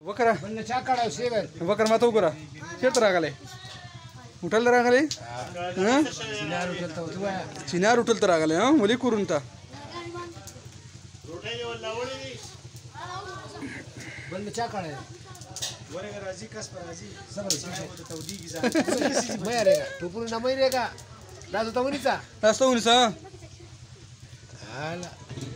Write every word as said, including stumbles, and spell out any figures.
वकरा बल्ले चा काढा सेवन वकर मातो करा चेत रागाले उठल रागाले हां चिनार उठलता होता चिनार उठल तर रागाले हां मुली कुरुंता बल्ले चा काढा ورقه راځي کس پر راځي صبر ته توديږي ځان مې رېګا ټوپونه نه مې رېګا دا ته ونی څه تاسو ونی څه حالا